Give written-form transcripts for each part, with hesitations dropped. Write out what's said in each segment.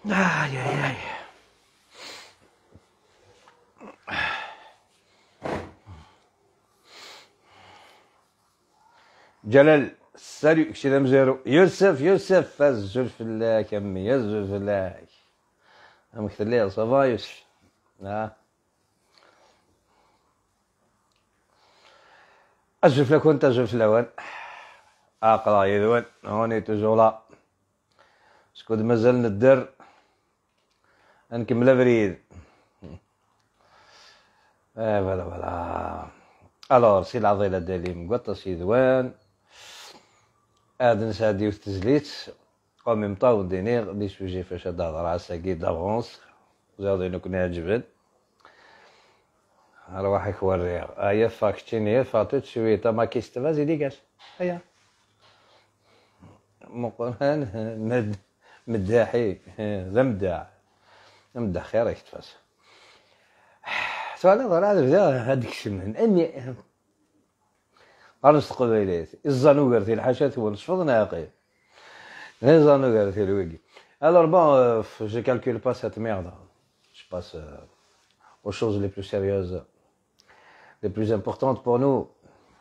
Aïe, aïe, aïe. Jalal, salut, Chidam Zero. Youssef, فزل فلاك أمي يزل فلاك. أمك تليل صبا يوسف. أزف لك وأنت أزف لون. أقرأ يذون هوني تجولا. سكود مازال ندر. نكمل بريد. فوالا. ألور سي العضيلة ديالي مقطة سي ذوان. هاد نسادي وتزليت او ميم طاو دينيغ لي سوجي فاش هاد الهضره ساكي دافونس زادو كنا عجبت رواحك وريها هيا فاكتشيني فاتت شويه ما كيستفاز لي قال هيا مقران مداحي ذا مداح خير يتفاس سؤال هضره هذيك الشمن اني غنص قبيلات الزانو قرتي الحاشات هو نصفضنا يا قيل غير زانو قرتي الويكي alors bon je calcule pas cette merde je passe aux choses les plus sérieuses les plus importantes pour nous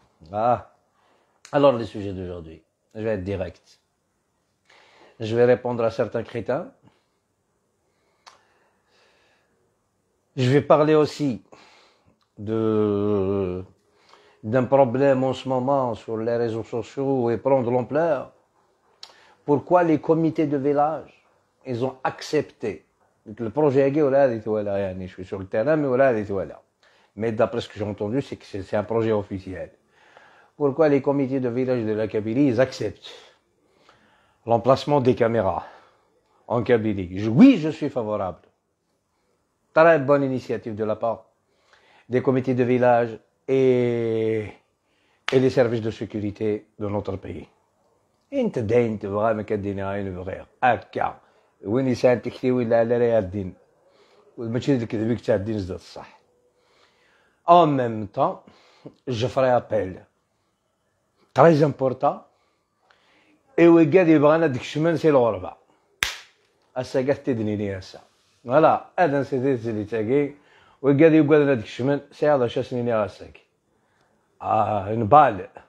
alors les sujets d'aujourd'hui je vais être direct je vais répondre à certains crétins je vais parler aussi d'un problème en ce moment sur les réseaux sociaux et prendre l'ampleur. Pourquoi les comités de village, ils ont accepté le projet je suis sur le terrain, mais d'après ce que j'ai entendu, c'est que c'est un projet officiel. Pourquoi les comités de village de la Kabylie, ils acceptent l'emplacement des caméras en Kabylie? Oui, je suis favorable. Très bonne initiative de la part des comités de village et les services de sécurité de notre pays. انت داين تبغى ما كديني عين بغير هكا وين يسان تكتي ولا على راه الدين ماشي الكذبيك تاع الدين زاد الصح en même temps je ferai appel très important et وقاد يبغانا ديك الشمال سي الغربه هسا قاعد تدنيني هسا فوالا هذا نسيت اللي تاقي وقاد يقول لنا ديك الشمال سي هذا شا سنيني هساك نبال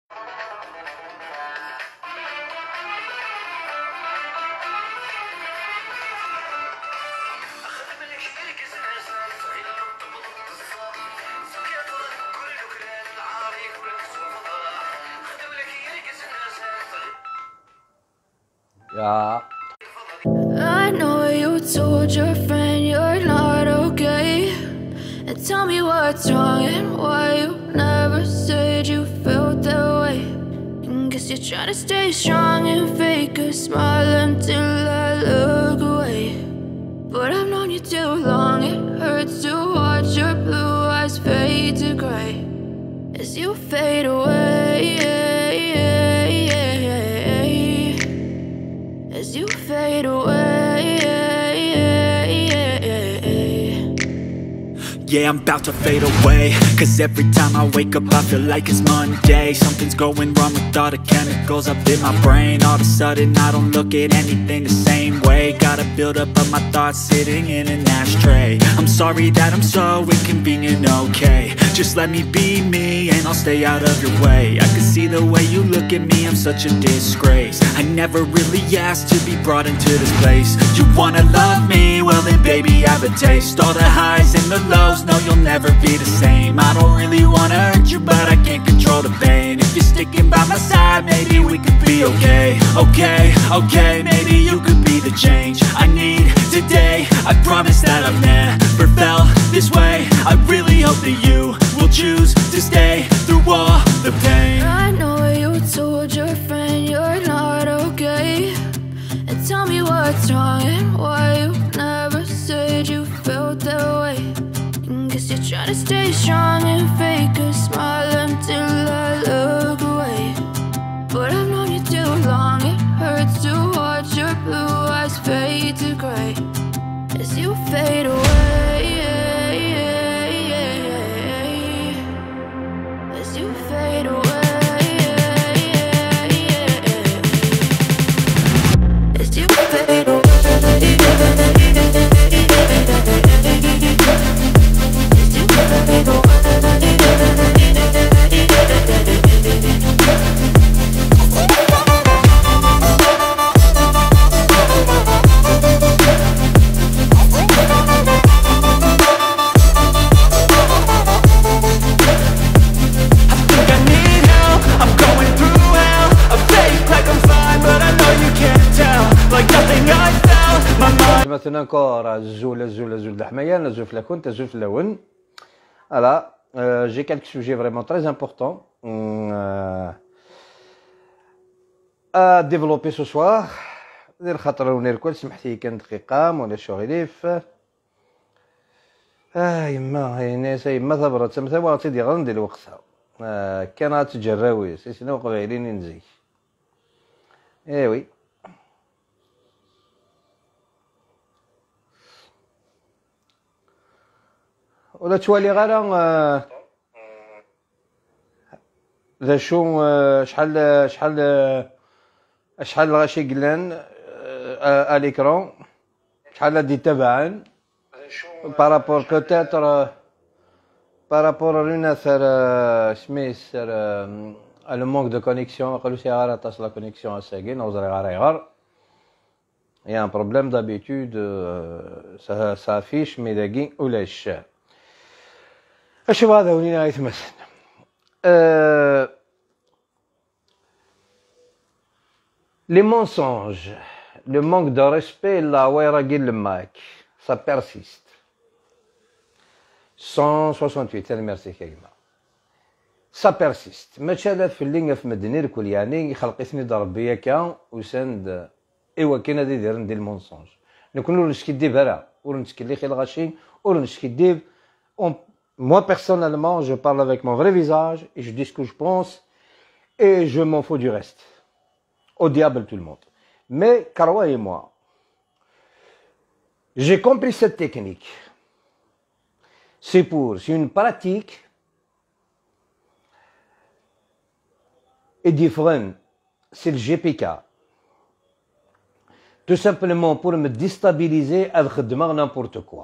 I know you told your friend you're not okay, and tell me what's wrong and why you never said you felt that way. And guess you're trying to stay strong and fake a smile until I look away. But I've known you too long, it hurts to watch your blue eyes fade to gray as you fade away. As you fade away. Yeah, I'm about to fade away, cause every time I wake up I feel like it's Monday. Something's going wrong with all the chemicals up in my brain. All of a sudden I don't look at anything the same way. Gotta build up of my thoughts sitting in an ashtray. I'm sorry that I'm so inconvenient, okay. Just let me be me and I'll stay out of your way. I can see the way you look at me, I'm such a disgrace. I never really asked to be brought into this place. You wanna love me? Well then baby I have a taste. All the highs and the lows, no you'll never be the same. I don't really wanna hurt you but I can't control the pain. If you're sticking by my side maybe we could be okay. Okay, maybe you could be the change I need today. I promise that I've never felt this way. I really hope that you will choose to stay through all the pain. I know you told your friend you're not okay, and tell me what's wrong and why you never said you felt that way. And guess you're trying to stay strong and fake a smile until I look away. But I've known you too long, it hurts to watch your blue eyes fade to gray as you fade away. مثلا كورة الزول د الحماية نزول في لاكون تزول في اللون. Voilà, j'ai quelques sujets vraiment très importants à développer ce soir. دير خاطر ونركل سمحتي كان دقيقة ولا شغليف. يما هاي ناس يما ثبرت سمثا وغتدي غندير وقتها. كانت تجراوي سينا قبايلين نزي. وي. ولا توالي غير ذا شو شحال غاشي قلان à l'écran شحال دي تبعا par rapport peut-être par rapport à une سميس le manque de connexion قالوا سي غير تصل connexion اساكي نوزري غير il y a un problème d'habitude ça affiche mais داكي ولاش اش هذا ولينا غيتمثل les mensonges, le manque de respect, la ça persiste. 168, merci Kagma. Ça persiste. ماشي في اللي في مدينة الكل يعني خلقتني ضربية كان وسند ايوا كاين هذا يدير ندير المونسونج نكونوا نشكي برا ولا نشكي لي خيل غاشي ولا نشكي moi personnellement je parle avec mon vrai visage et je dis ce que je pense et je m'en fous du reste. Au diable tout le monde. Mais croyez-moi, j'ai compris cette technique. C'est une pratique est différente. C'est le GPK. Tout simplement pour me déstabiliser avec n'importe quoi.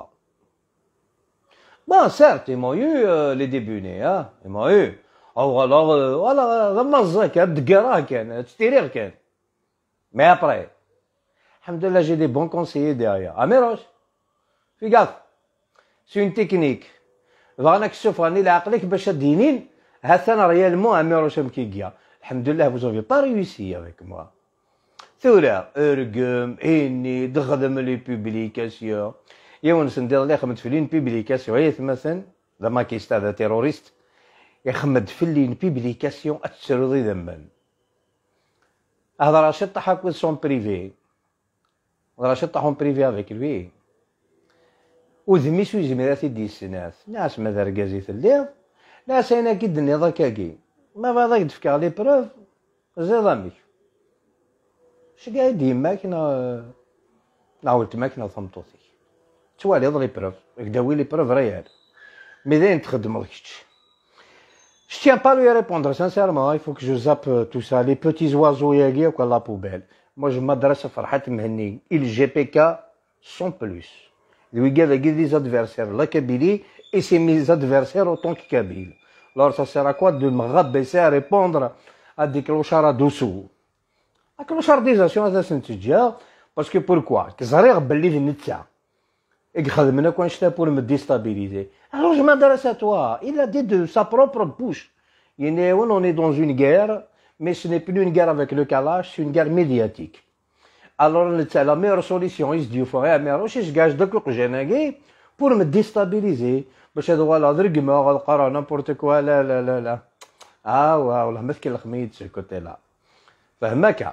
Bon, certes, ils m'ont eu les débuts, hein. Ils m'ont eu. أو والله ضمزك بدقراه كان تستيريغ كان مي ابري الحمد لله جي دي بون كونسيي ديريا اميروش في قاف سي اون تكنيك بغانا كشوف راني لعقلك باش دينين هاثنا ريالمون اميروش مكيكيا الحمد لله vous avez pas réussi avec moi ثورة ارقم اني تخدم لي بوبليكاسيون يونس ندير لي خدمت في لين بوبليكاسيون هي مثلا زعما كيست هذا تيروريست يخمد في لين بيبليكاسيون اتسرضي ذما هذا راه شطح هكا سون بريفي راه شطحهم بريفي افيك لوي وذميسو يزميرات يدي السناث ناس ماذا رقازي تليض ناس انا كي النظا كاكي ما باغا يدفكا لي بروف زيضامي اش قاعد ديما كنا نعاولت ماكنا ثمطوطي توالي لي بروف كداوي لي بروف ريال ميدين تخدم كيتش. Je tiens pas à lui répondre, sincèrement, il faut que je zappe tout ça, les petits oiseaux yagui ou la poubelle. Moi, je m'adresse à Farhat Mhenni, il GPK sans plus. Lui, il y a des adversaires, la Kabylie, et c'est mes adversaires autant que Kabyle. Alors, ça sert à quoi de me rabaisser à répondre à des clochards à dessous? La clochardisation, c'est parce que pourquoi? Que ça rire belli de Nitsa. Et que pour me déstabiliser. Alors je m'adresse à toi. Il a dit de sa propre bouche. On est dans une guerre, mais ce n'est plus une guerre avec le Kalash, c'est une guerre médiatique. Alors la meilleure solution, il se dit, il faut je gage de que pour me déstabiliser. باش هذا ولا درقمه غنقرا n'importe quoi لا والله مثل الخميد ce côté là فهمك.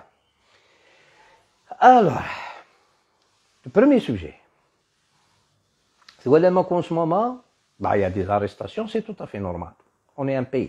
Alors le premier sujet voilà en ce moment il y a des arrestations, c'est tout à fait normal. On est un pays.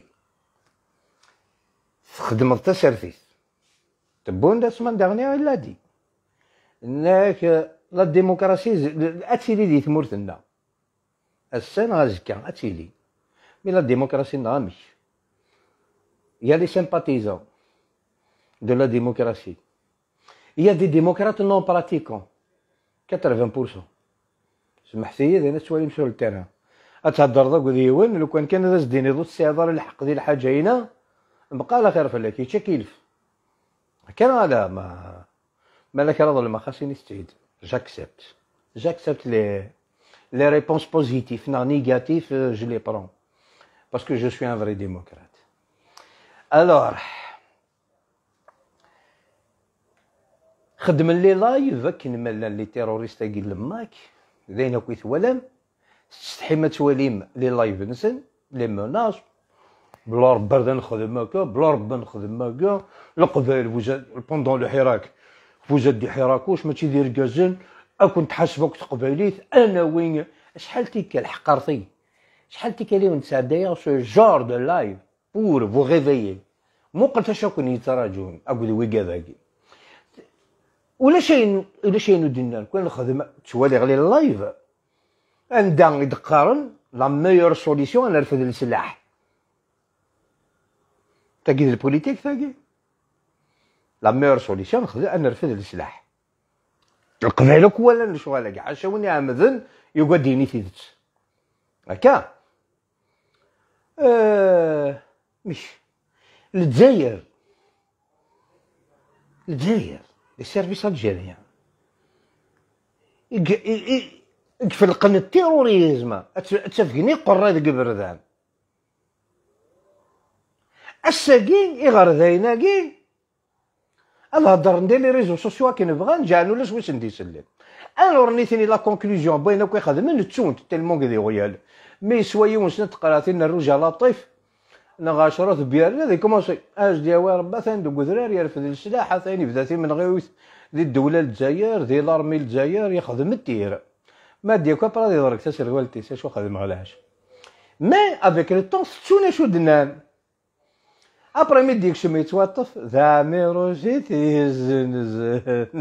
خدمت السيرفيس تبون la semaine dernière il l'a dit انك لا ديموكراسي اتسيلي دي ثمورتنا السنة غازكا اتسيلي مي لا ديموكراسي نغامش. Il y a les sympathisants de la démocratie. Il y a des démocrates non pratiquants 80%. سمحتي اذا الناس اللي يمشيو للتيران اتهضر ضاك ديوان لو كان هذا زديني ضد السيادة الحق ديال الحاجه هنا بقى على خير فلاك يتشكيلف كان هذا ما لك رضا ما خاصني نستعيد. J'accepte les réponses positives, non négatives, je les prends parce que je suis un vrai démocrate. Alors خدم لي لايف كاين مالا لي تيروريست كي لماك داينا كويت ولام تستحي ما تواليم لي لايف نسن لي مناش بلا رب بردا نخدم هكا بلا رب نخدم هكا القبائل وجد بوندون لو حراك وجد دي حراكوش ماشي دير كازن اكون تحاسبك تقبايليت انا وين شحال تيك الحقرتي شحال تيك لي ونتسا داير سو جور دو لايف بور فو ريفيي مو قلت شكون يتراجعون اقول وي كذاكي ولا شيء ندينا كون نخدم توالي غير اللايف عندها يدقارن لا ميور سوليسيون انا نرفد السلاح تاكيد البوليتيك تاكي لا ميور سوليسيون نخدم انا نرفد السلاح القبائل ولا نشوالها كاع شاوني عمدن يقديني تيدت هكا مش الجزائر لي سيرفيس الجيريان يفلقن التيروريزم تفقني قراد قبردان الساقين يغرديناكي الهضر ندير لي ريزو سوسيو كي نبغى نجعلو لاش واش ندي سلم انا ورنيتني لا كونكلوزيون بينا كي خدمن تسونت تيلمون كدي غيال مي سويون سنت قراتين الرجال لطيف نغاشرات بيار هذا كومونسي اش ديال ربا ثاني دوك دراري يرفد السلاح ثاني بداتي من غيوث دي الدوله الجزائر دي لارمي الجزائر يخدم التير ما ديك برا دي درك تسير والتي شو خدم غلاش مي افيك لو طون تسونا شو دنان ابري مي ديك شمي يتوطف ذا ميروجيتي زنزن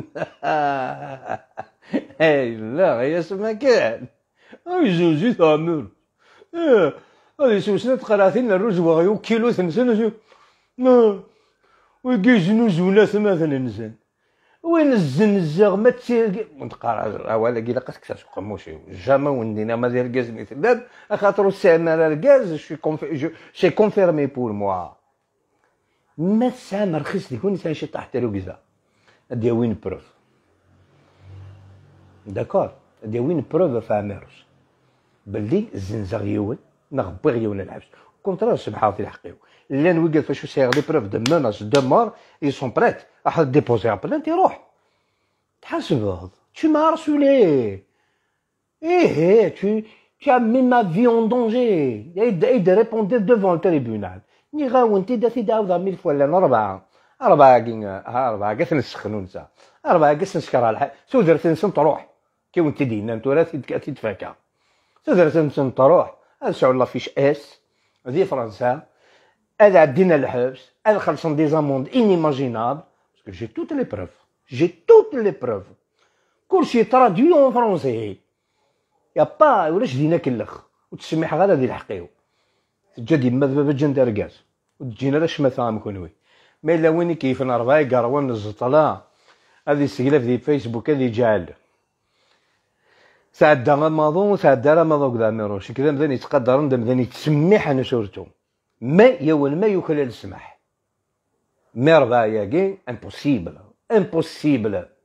اي لا يا سما كان اي زوجي ثامر هذه سوسنة قراثين الروج وغيو كيلو ثنسن ويجيزنو زونات مثلا نزن وين الزنزاغ ما تسير ونتقرا اولا كي لقات كثر قموشي جاما وندينا ما دير كاز مثلاب خاطر السامر الكاز شي كونفيرمي بور موا ما السامر رخيص يكون شي طاح له كذا ادي وين بروف داكور ادي وين بروف فاميروس بلي الزنزاغ يول نغبي غيون الحبس كونترا سبحان الله الحقيقه لان وقف فاش سيغ لي بروف دو موناس دو مور اي سون بريت احد ديبوزي ان بلانت يروح تحاسب tu m'as harcelé tu as mis ma vie en danger et de répondre devant le tribunal ني غاونتي داتي داوض 1000 فلان أربعة كاس نسخنو نتا أربعة كاس نسكرها الحال سو درت نسن تروح كي وانت دينا نتو راه تتفاكا سو درت نسن تروح هاد الله فيش اس هذه فرنسا هذا عدينا الحبس هذا خلصنا دي زاموند انيماجينابل باسكو جي توت لي بروف كلشي ترادوي اون فرونسي يا با ولاش دينا كلخ وتسمح غير هذه الحقيقه تجا ديما دابا جندار كاس وتجينا لاش مثلا مكونوي مي لا وين كيفنا ربعي قروان الزطلا هذه السقيله في فيسبوك هذه جعل ساعد رمضان ساعد رمضان كذا ميروش كذا مدان يتقدر مدان يتسمح انا شورتو ما يول ما يوكل السمح مي ربعي ياكي امبوسيبل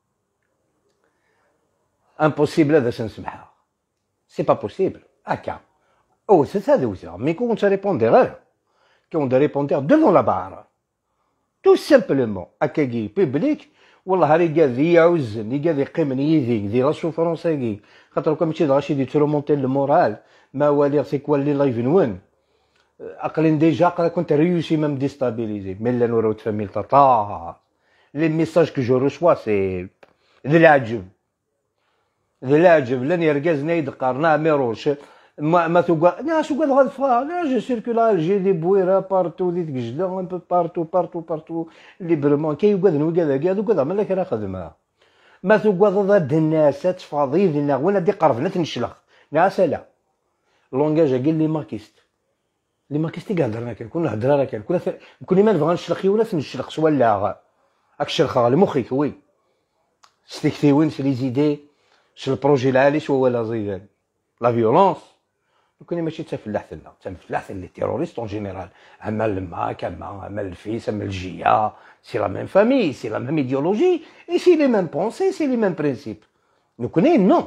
هذا سنسمحها سي با بوسيبل هكا او سي هذا وثا مي كون ريبوندير كون ريبوندير devant la barre tout simplement هكاكي بيبليك والله راه قاعد يعوزن قاعد يقيمن يدي دي لا سوفرونساكي خاطر كون ماشي غاشي دي ترومونتي المورال ما والي سي كوا لي لايف نون اقلين ديجا كنت ريوسي ميم ديستابيليزي مي لا نورو تفهمي التطا لي ميساج كو جو ريسوا سي ذي العجب لن يركزنا يدقرنا ميروش ما تقول لا شو قال هذا فا لا جو سيركولا جي دي بويرا بارتو دي تقجدا ان بو بارتو ليبرمون كي يقعد نوقع كاع دوك هذا مالك راه خدمها ما تقول ضد الناس تفاضي لنا ولا دي قرفنا تنشلخ ناس لا لونغاج قال لي ماركيستي كاع هضرنا كون هضره راه كون ما نبغى نشلخ ولا نشلخ ولا راك شلخه لمخك وي ستيكتيوين في لي زيدي شو البروجي العالي شو ولا زيدان لا فيولونس كوني ماشي تفلاح ثنا تفلاح لي تيروريست اون جينيرال اما الماك اما الفيس اما الجيا سي لا ميم فامي سي لا ميم ايديولوجي اي سي لي ميم بونسي سي لي ميم برينسيپ نكوني نو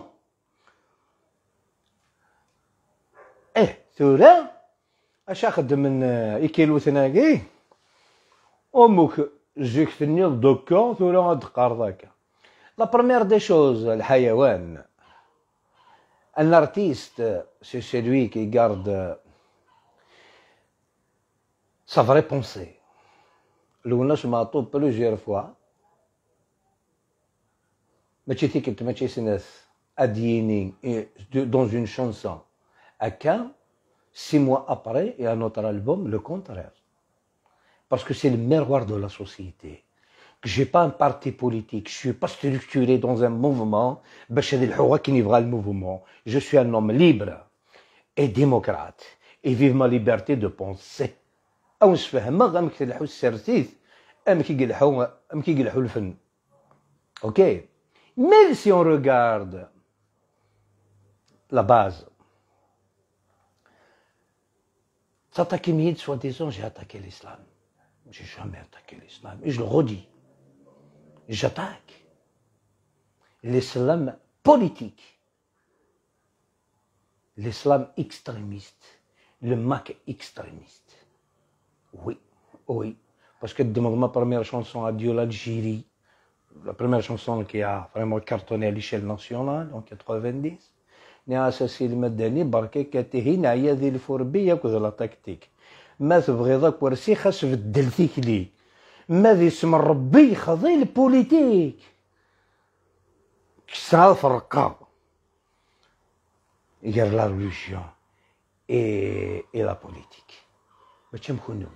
ثورة اش اخدم من ايكيلو ثناكي امك جيك تنيض دوكا ثورا غتقار ذاك. لا بروميير دي شوز الحيوان. ان ارتيست سي celui qui garde sa vraie pensée. لوناش معطوب بلوجير فوا ماشي تيكت ماشي سناس اديني dans une chanson هكا 6 mois après il y a un autre album le contraire parce que c'est le miroir de la société que j'ai pas un parti politique je suis pas structuré dans un mouvement باش هذه الحوغه كي يبغى الموفمون je suis un homme libre et démocrate et vive ma liberté de penser او نفهمها ام كيلحو السرتيث ام كيلحو الفن اوكي même si on regarde la base t'attaques Mihid soi-disant j'ai attaqué l'islam j'ai jamais attaqué l'islam et je le redis j'attaque l'islam politique l'islam extrémiste le Mac extrémiste oui oui parce que de ma première chanson Adieu l'Algérie la première chanson qui a vraiment cartonné à l'échelle nationale en 90 ني اساسي المدني بركي كاتهين عيا ذي الفوربيه كذا لا تكتيك ما تبغي ذاك ورسي خاص بدل فيك لي ما ذي اسم ربي خذي البوليتيك كسا فرقا غير لا ريليجيون اي لا بوليتيك باش نكونوا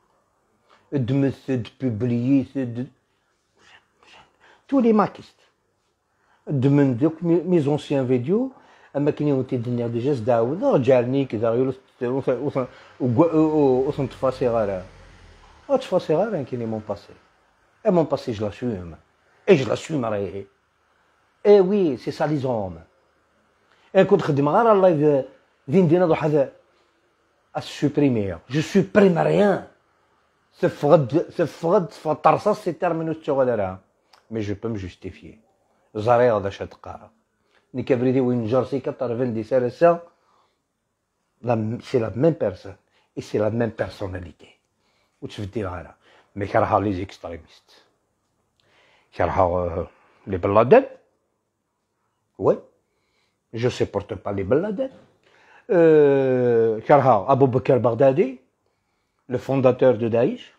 دمث بوبليي tous les maquistes دمن دوك مي زونسيان فيديو اما كاين تيدنيا ديجا زداود رجعني كذا غير وصنت فاسي غير تفاسي غير كاين مون باسي et mon passé je l'assume et je l'assumerai et oui c'est ça les hommes et كنت خدم غير الله فين دينا ضو حدا السوبريمير je supprime rien سفغد فطرصاص سي تيرمينوس تشغلها mais je peux me justifier زاري هذا شاد قارا ني كبريدي وين جارسي كطرفن دي سالسا سي لا ميم بيرسون اي سي لا ميم بيرسوناليتي وتفدي غيرها مي كرهها لي زيكستريميست كرهها لي بلادن وي جو سيبورت با لي بلادن كرهها ابو بكر بغدادي لو فونداتور دو داعش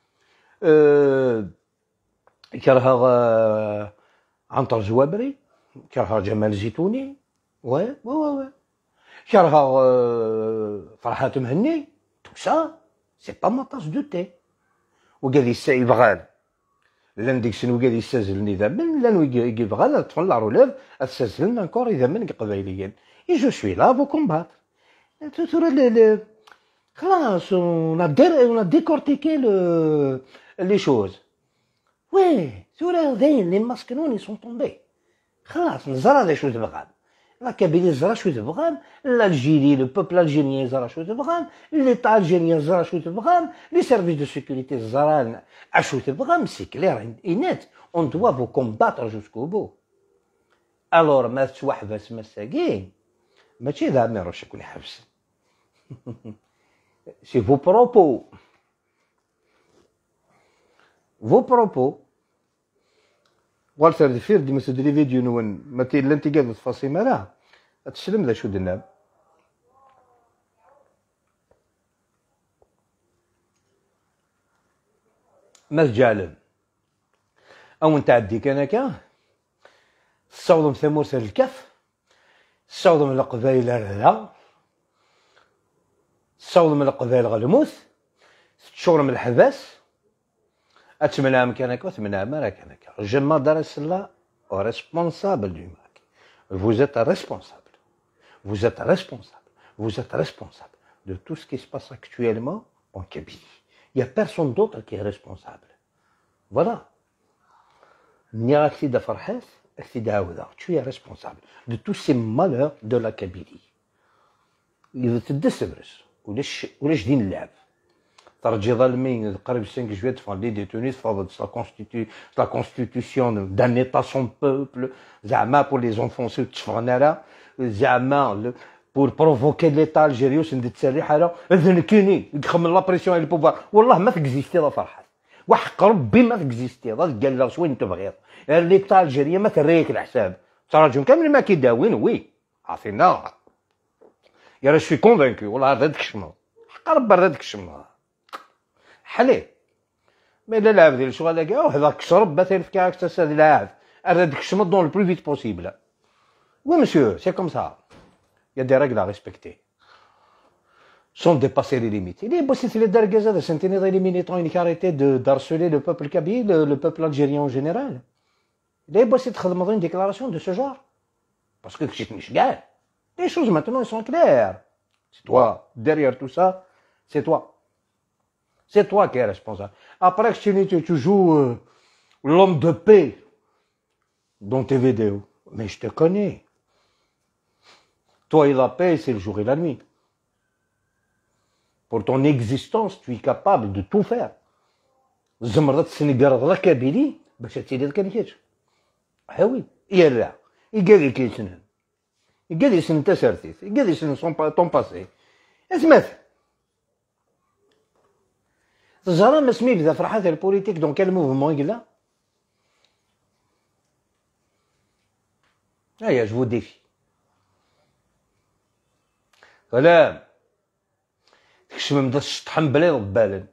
كرهها عنتر جوابري كرهها جمال الزيتوني وي كرهها فرحات مهني تو سا سي با ما طاس دو تي وقال يبغال لان ديك السن وقال يستازلني ذا من لان يبغال تفن لا روليف استازلنا انكور اذا من قبايليا اي جو سوي لا فو كومبات خلاص on a décortiqué les choses وي ثورة ذين لي مسكنون يسون طومبي خلاص نزرا هذا شو تبغان لا كابيلي زرا شو تبغان الجيري لو بوبل الجيريان زرا شو تبغان ليطا الجيريان زرا شو تبغان لي سيرفيس دو سيكوريتي زرا اشو تبغان سي كلير اينيت اون دوا فو كومباتر جوسكو بو الور ما توحبس مساكين ماشي ذا ما يروح يكون يحبس سي فو بروبو vos propos والتر دفير دي مثل دي فيديو نون متي لانتي قاعد تفاصيل مراه تسلم ذا شو دناب مسجالم او نتعدي كانك تصوضم ثمورس الكف تصوضم القبائل الرلا تصوضم القبائل غلموث تشورم الحباس أتمنى مكانك وأتمنى مكانك. Je m'adresse là aux responsables du MAC. Vous êtes responsable. Vous êtes responsable. Vous êtes responsable de tout ce qui se passe actuellement en Kabylie. Il n'y a personne d'autre qui est responsable. Voilà. Nirakti Farhas, tu es responsable de tous ces malheurs de la Kabylie. Il te décevres. وليش دين اللعب ترجي ظالمين قريب 5 جويلية تفعل لي ديتوني تفاوض لا كونستيتيسيون دان ايتا سون بوبل زعما بور لي زونفونسي تشفغنا راه زعما بور بروفوكي ليتا الجيريوس ندير تسريح راه ذنكيني يخمم لا بريسيون على البوفوار والله ما تكزيستي لا فرحات وحق ربي ما تكزيستي قال لك وين تبغيض ليكتا الجزائريه ما تريك الحساب تراجم كامل ما كيداوين وي عرفتينا يا راه شوي كونفانكو والله هذاك الشمال حق ربي هذاك الشمال حليه ما الا لعب ديال الشغل كاع هذاك شرب مثلا في كاع تساد لاعب هذاك الشمال دون لو بلو فيت بوسيبل وي مسيو سي كوم سا يا دي ريغل ا ريسبكتي sont dépassés les limites. Il est possible les Dargaza de s'intéresser les militants qui arrêté d'harceler le peuple kabyle, le peuple algérien en général. Il est possible de faire une déclaration de ce genre. Parce que les choses maintenant elles sont claires. C'est toi, derrière tout ça, c'est toi. C'est toi qui es responsable. Après que tu joues l'homme de paix dans tes vidéos. Mais je te connais. Toi et la paix, c'est le jour et la nuit. Pour ton existence, tu es capable de tout faire. زمرت السنغال غير كابيلي باش تيدير كنكيتش. وي يا لا يقال لك يسنن يقال لي سن تسرتيت يقال لي سن طون باسي اسمات تجرى ما سمي بدا فرحات البوليتيك دون كال موفمون يقلا هيا جو ديفي سلام تكشم بدا الشطحن بلا ضبالا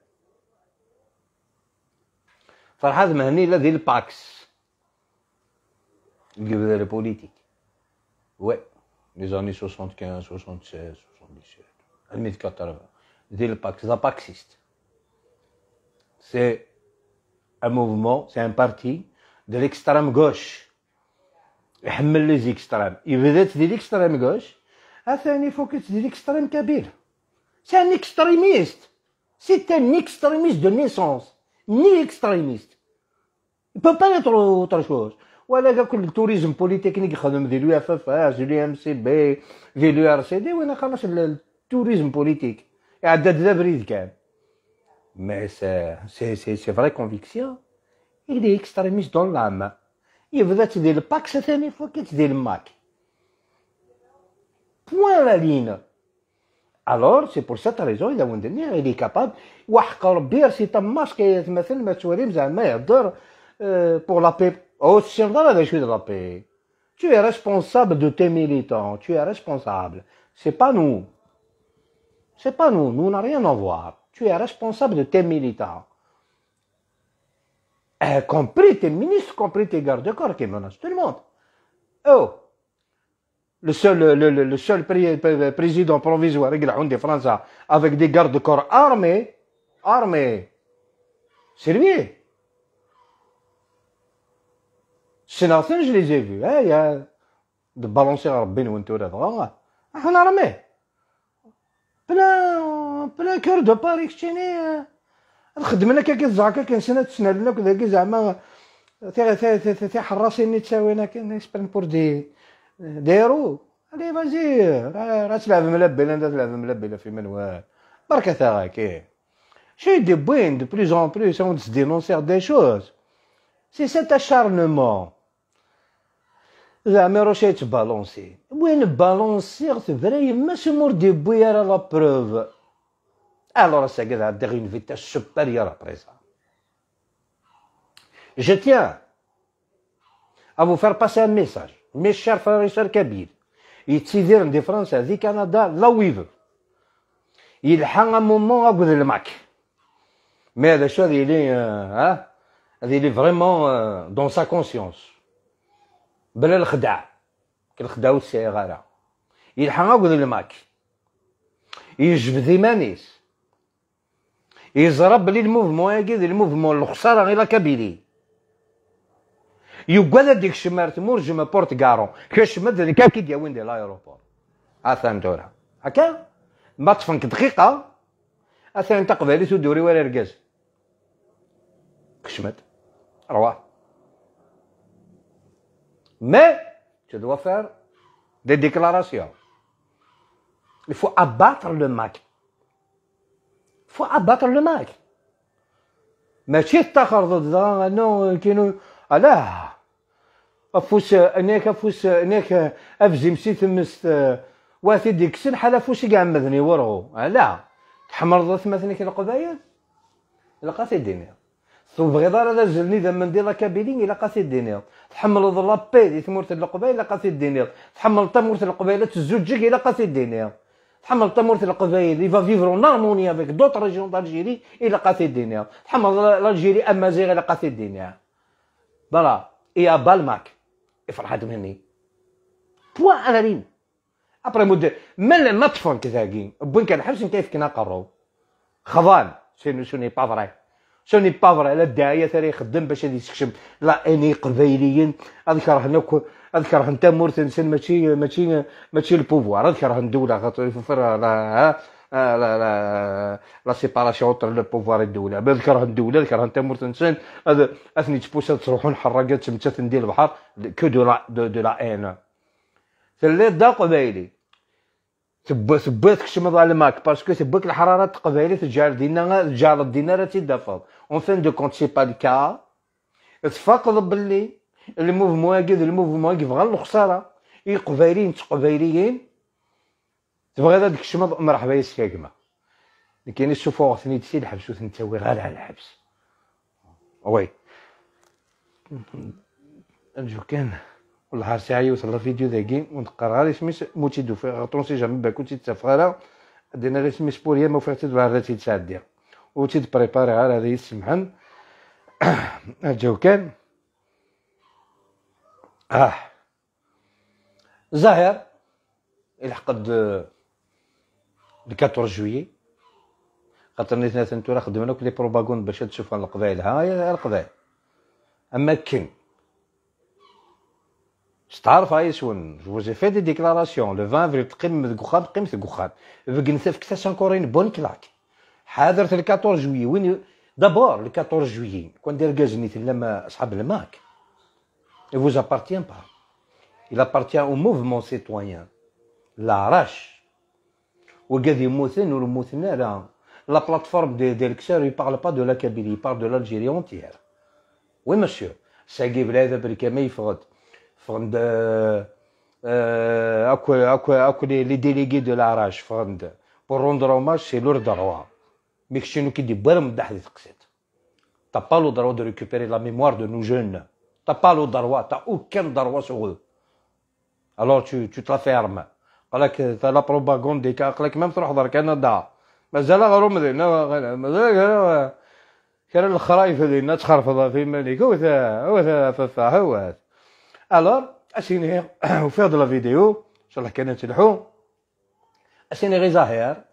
فرحات مهني لا ديال الباكس يجي بدا البوليتيك وي les années 75, 76, 77, 2080, dès le Pax, la Paxiste. C'est un mouvement, c'est un parti de l'extrême gauche. يحمل les extrêmes. Il veut être de l'extrême gauche. il faut que tu de l'extrême kabyle. C'est un extrémiste. C'est un extrémiste de naissance. Ni extrémiste. Il ne peut pas être autre chose. ولا كاع كل التوريزم بوليتكنيك يخدم ديال اليو اف اف اس ديال الام سي بي ديال اليو ار سي دي وين خلاص التوريزم بوليتيك عدد ذا بريد كان مي سي فري كونفيكسيون il est extrémiste dans l'âme يبدا تدير الباكس ثاني فوق كتدير الماك بوان لا لين alors c'est pour cette raison il a وندني il est capable وحق ربي سي تماش كيتمثل ما تواليم زعما يهضر pour la paix. Oh, c'est dans la de la paix. Tu es responsable de tes militants. Tu es responsable. C'est pas nous. C'est pas nous. Nous n'avons rien à voir. Tu es responsable de tes militants. Compris tes ministres, compris tes gardes-corps qui menacent tout le monde. Oh. Le seul président provisoire de France avec des gardes-corps armés. C'est lui. السناتين je les ai vus يا بالونسي ربي وانتو راه احنا رمي بلا كور دو باري كشتيني خدمنا كزعكا كنسنا تسنى لنا كذا زعما تي حراسين تساوينا كنسبرن بور ديرو علي فازي راه تلعب ملبله انت تلعب ملبله في منوال بركه ثاغاكي شي دي بوين دو بلوز ان بلوس اون دينونسير دي شوز سي سيت acharnement زعما راه شي تبالونسي وين بالونسي تبري ما سمور دي بويا لا بروف alors ça a une vitesse supérieure après ça. Je tiens à vous faire passer un message mes chers frères et sœurs kabyles يتسيدير دي فرنسا دي كندا لا ويف يلحق un moment اقعد الماك mais هذا شو هذه il est vraiment dans sa conscience بلا الخداع كنخدعو الصغار يلحق اقعد الماك يجبد مانيس يزرب لي الموفمون هكذا الموفمون الخساره غير كابيلي يقعد ديك الشمارت مرجم بورت كارون كشمد كاع كي دياوين ديال الايروبور اثانتورا هكا ما تفنك دقيقه اثان تقبلي تدوري ولا ركاز كشمد رواح mais tu dois faire des déclarations. Il faut abattre le Mac. Il faut abattre le Mac. ماشي تاخر ضد انه كاينو لا افوس انك افزي مسي تمس واثي ديك السن حال فوسي كاع مذني ورغو لا تحمر ضد مثلا كاين القبايل لقات الدنيا بغيضار هذا زلني ذا من دي لا كابيلين الى قاسي الدنيا تحمل لابي دي ثمورت القبائل الى قاسي الدنيا تحمل تمورت القبائل تزوجك الى قاسي الدنيا تحمل تمورت القبائل يفا فيفرو نارموني افيك دوت ريجيون دالجيري الى قاسي الدنيا تحمل الجيري امازيغ الى قاسي الدنيا فوالا يا بالماك فرحات مني بوا انا رين ابري مود من نطفن كذاكين بوين كان حبس كيف كنا قرو خضان شنو با فري شنو با فري لا الداعيه ثري يخدم باش هادي يسكشم لا اني قبيليين اذكر هنا اذكر انت مورتنسن ماشي البوفوار اذكر الدوله خاطر لا لا لا لا سيباراسيون تاع البوفوار الدوله بذكر الدوله ذكر انت مورتنسن هذا اثني تبوسات تروحون حراقات تمتات ندير البحر كو دو لا ان اللي دا قبايلي ثبات كشمض على الماك باسكو ثبات الحرارات القبايلي تجعل دينا راه تدفض اون فين دو كونت سي با الكا تفقد باللي الموفمون يبغى الخساره قبايليين تبغي هذاك الشمض مرحبا يسكاكما كاين السفوغ ثني تسي الحبس وثنتاوي غير على الحبس وي نجو كان والله عرفتي عيوت على الفيديو ذاكي ونقرا غير سميس موتي دو في طونسي جامي باكو تتفقرا دينا غير سميس بوريا ما فاتت بها تيتسادي و تيتبريباري على هذا يسمحن جاو كان زاهر يلحقد ل 14 جويي خاطر نيتنا ثنتو راه خدمنا كلي بروباغوند باش تشوف القبائل ها هي القبائل اما كين تعرف هاي شون جي في دي ديكلاراسيون لو 20 افريل تقيم ذكوخان قيمة ذكوخان فكن ثف كتاش انكورين بون كلاك حاضرت ل 14 جويي وين دابور ل 14 جويي كون دير كازني لما اصحاب الماك il vous appartient pas il appartient au mouvement citoyen لا راش وقاعد يموتن والموتنا لا لا بلاتفورم دي الكسار يبارل با دو لا كابيلي يبارل دو l'Algérie entière وي مسيو ساقي بلاد بريكا ما يفقد فغند اكو لي ديليغي دو لاراج فغند بور روندر اوماج سي لور دروا ميكشينو كي دي برم دحدي تقسيت تا با لو دروا دو ريكوبيري لا ميموار دو نو جون تا با لو دروا تا اوكان دروا سوغ الوغ تو تلا فيرم قالك تا لا بروباغوند ديك قالك ميم تروح درك كندا مازال غير مدينه مازال كان الخرايف هذينا تخرفضها في مالك وثا ففا هو الوغ اسيني وفي هاد لا فيديو ان شاء الله كان تلحو اسيني غي زاهر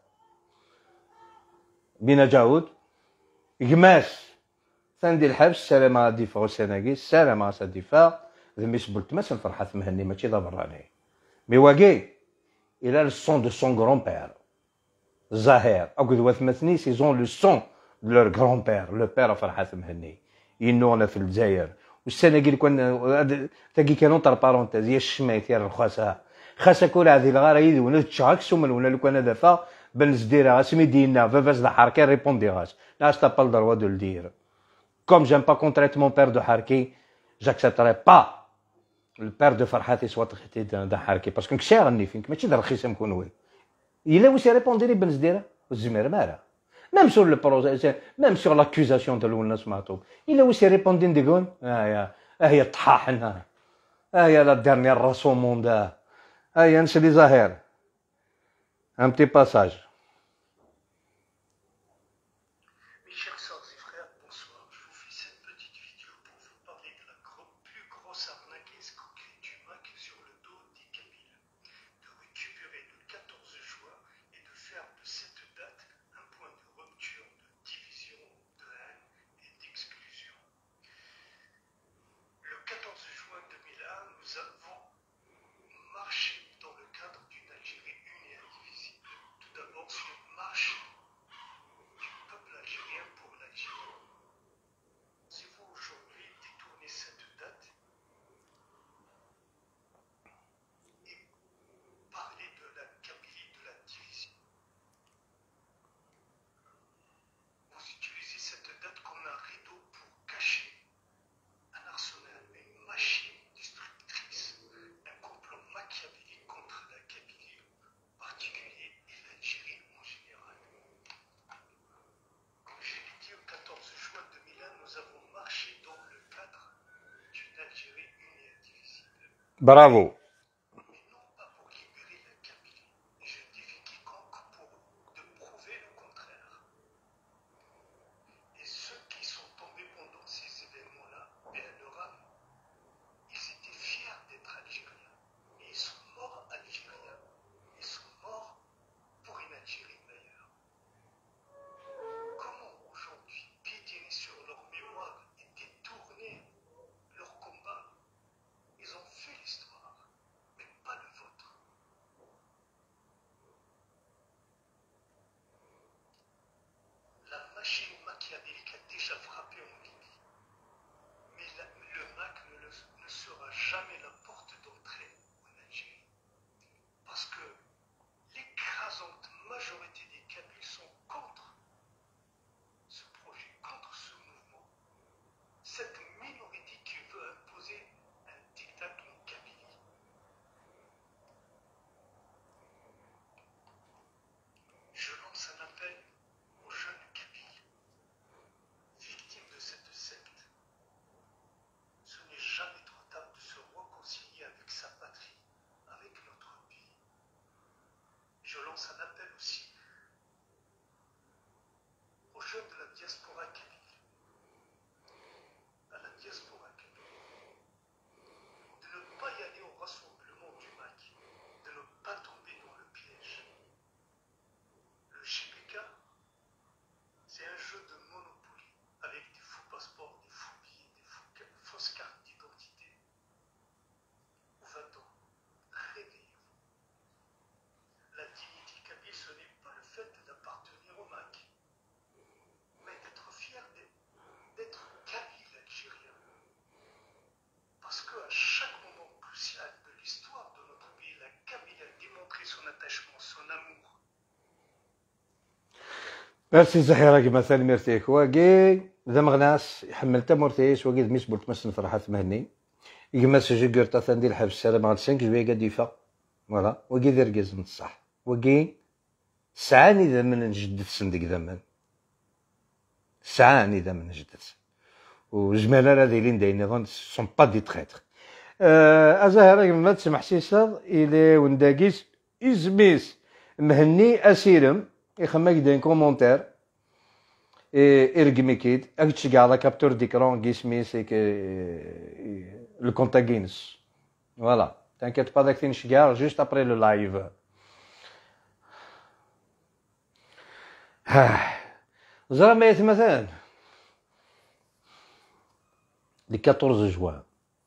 بينا جاود قماس سندي الحبس السلام على الدفاع والسناقي السلام على الدفاع ذمي سبلت ماس الفرحة مهني ماشي ذا براني مي واقي الى لو سون دو سون غران بير زاهر اقعد وثمثني سيزون لو سون دو لور غران بير لو بير فرحة مهني ينونا في الجزائر والسناقي كون تاكي كانوا تر بارونتيز يا الشميت يا الخاسه خاصه كل هذه الغرايد ولا تشاكس ولا لو كان هذا فا بنزديرها اسمي دينا فافاس دا حركه ريبوندي غاس ناس تا با الدروا دو الدير كوم جيم با كونتريت مون بير دو حركي جاكسبتري با البير دو فرحاتي سوا تختي دا حركي باسكو كشاغني فيك ماشي دا رخيص نكون وين الا واش ريبوندي لي بنزديرها والزمير مالا même sur le projet même sur l'accusation de الاول سمعتو الا واش ريبوندي نديكون هي طحاحنا هي لا ديرنيير راسوموند هيا نسلي زاهر un petit passage. Mes chers sœurs et frères, bonsoir. Je vous fais cette petite vidéo pour vous parler de la plus grosse arnaque et escroquerie du MAC sur le dos des Kabyles. De récupérer le 14 juin et de faire de cette date un point de rupture, de division, de haine et d'exclusion. Le 14 juin 2001, nous avons marché dans le cadre d'une Algérie unie et indivisible. Tout d'abord Bravo. mais non pas pour libérer la Kabylie. Je défie quiconque de prouver le contraire. Et ceux qui sont tombés pendant ces événements-là, et à leur âme, ils étaient fiers d'être Algériens. Et ils sont morts Algériens. Ils sont morts pour une Algérie meilleure. Comment aujourd'hui piétiner sur leur mémoire et détourner leur combat? Ils ont fait l'histoire, mais pas le vôtre. La machine machiavélique a déjà frappé en Libye, mais le MAC ne sera jamais la porte d'entrée en Algérie. Parce que l'écrasante majorité des Kabyles sont contre ce projet, contre ce mouvement. Cette minorité qui veut imposer un diktat en Kabylie. Je lance un appel aux jeunes Kabyles, victimes de cette secte. Ce n'est jamais trop tard de se réconcilier avec sa patrie, avec notre pays. Je lance un appel aussi aux jeunes de la diaspora kabyle, à la diaspora kabyle, de ne pas y aller au rassemblement du MAC, de ne pas tomber dans le piège. Le JPK, c'est un jeu de Monopoly, avec des faux passeports, des faux billets, des fausses cartes d'identité. Où va-t-on? Réveillez-vous. La dignité kabyle, ce n'est pas le fait d'appartenir au MAC, mais d'être fier d'être kabyle algérien. Parce qu'à chaque moment crucial de l'histoire de notre pays, la Kabylie a démontré son attachement, son amour. ميرسي زهيرة كما ثاني ميرسيك واقي ذا مغناس حملت مورتيس واقي ذميس بولت مسن فرحة مهني يما سجي قرطة ثاندي الحبس السلام على 5 جوية قد يفا فوالا واقي ذا رقز من الصح واقي سعاني ذا من نجدد صندق ذا من سعاني ذا من نجدد وجمالا هذه لين داين نظن سون با دي تخيتر أزهيرة كما تسمح سيساض إلي ونداقيس إزميس مهني أسيرم يخمك دين كومونتير إرقمي كيد أكتشي على كابتور ديكرون قسمي سيك لو كونتاغينس فوالا تنكيت با داك تنشقار جوست ابري لو لايف زرا ما مثلا le 14 juin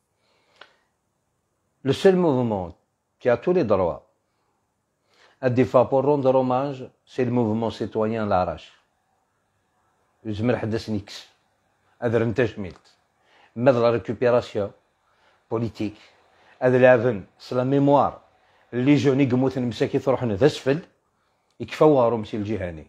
le seul mouvement qui a tous les droits des fois pour rendre hommage, c'est le mouvement citoyen l'Arrache. يزمر حدث نيكس هذا انت جميلت ماذا لا ريكوبيراسيون بوليتيك هذا لافن سي لا ميموار اللي جوني قموثن مساكي تروحن ذا اسفل يكفاو غاروم سي الجهاني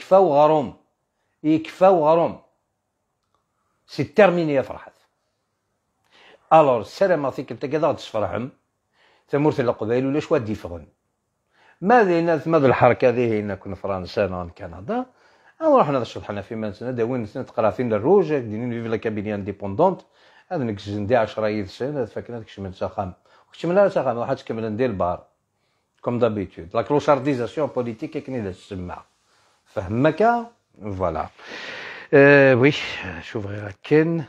يكفاو غاروم سي تيرميني يا فرحات الور السلامة فيك انت كذا تسفرحم ثمورت القبائل ولا شوا ديفغن ماذا الحركة هذه هنا كنا فرنسا نون كندا أو رحنا شطحنا في مانسنا داوين سنة تقرا فين الروج دينين فيف لا كابيني انديبوندونت هذا نكس ندي 10 سنة فاكرين كش من ساخام كش من لا ساخام واحد كمل ندير البار كوم دابيتود لا كلوشارديزاسيون بوليتيك كني لا تسمع فهمك فوالا وي شوف غير كاين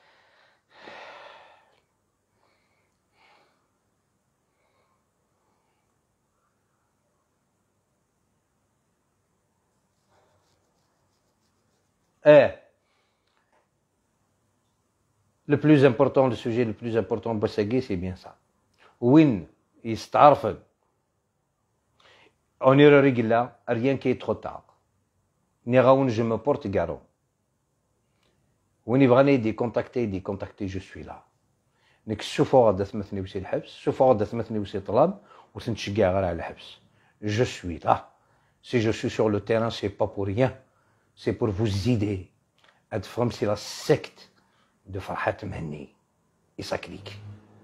le plus important, le sujet le plus important de Bossagui, c'est bien ça. Win, il s'tarfel. On est régulier, rien qui est trop tard. Niraoun, je me porte garant. Win, il va aller contacter, je suis là. Nek souffre d'atmetni aussi le habs, souffre d'atmetni aussi talab, ou c'est n'chiggar à le habs. Je suis là. Si je suis sur le terrain, c'est pas pour rien. C'est pour vous aider à défendre la secte de Farhat Mehni et sa clique.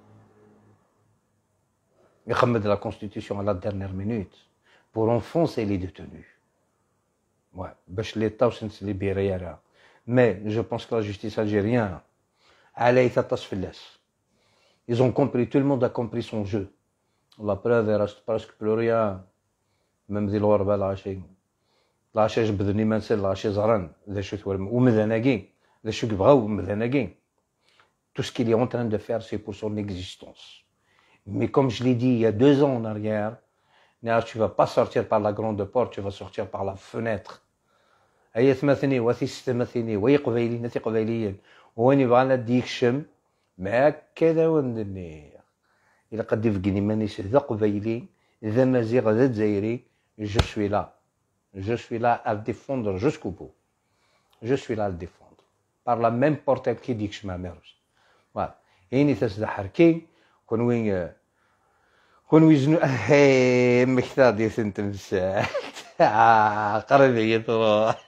Il remet de la Constitution à la dernière minute pour enfoncer les détenus. Ouais, l'État se libérera. Mais je pense que la justice algérienne, elle est à tasfilas. Ils ont compris, tout le monde a compris son jeu. La preuve, il reste presque plus rien. Même ديال الغربة العشي. العشي جبدني ما نسال العشي زهران. ذا شو تورم. ومذناقين. ذا شو كبغاو مذناقين. Tout ce qu'il est en train de faire, c'est pour son existence. Mais comme je l'ai dit il y a 2 ans en arrière, tu ne vas pas sortir par la grande porte, tu vas sortir par la fenêtre. هيا ثمثني وثي ستمثني وهي قبيلي نتي قبيليين وين يبغى نديك الشم مع كذا وندني إلا قد يفقني مانيش ذا قبيلي ذا مزيغ ذا جزائري je suis là à le défendre jusqu'au bout. Je suis là à le défendre par la même porte qui dit que je m'amuse. Voilà. إني تسدحر كي كون ويزنو مكثار دي سنت مساعد قربي تروح